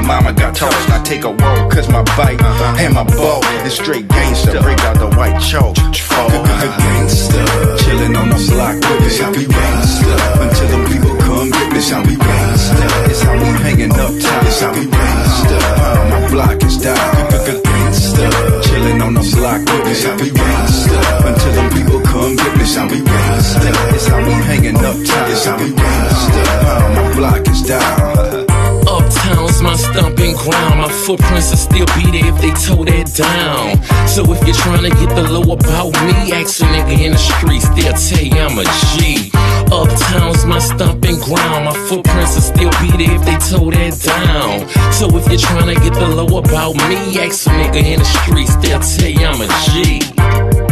mama got tossed. I take a walk, cause my bike and my ball is straight gangster. Break out the white chalk. Gangster, chillin' on the block with this. How we gangster until them people come get this. How we gangster. It's how we hanging up top. It's how we gangster. My block is down. Gangster, chillin' on the block with this. How we gangster until them people come get this. How we gangster. It's how we hanging up top. It's how we gangster. My block is down. Uptown's my stomping ground. My footprints will still be there if they toe that down. So if you're trying to get the low about me, ask a nigga in the streets, they'll tell you I'm a G. Uptown's my stomping ground. My footprints will still be there if they toe that down. So if you're trying to get the low about me, ask a nigga in the streets, they'll tell you I'm a G.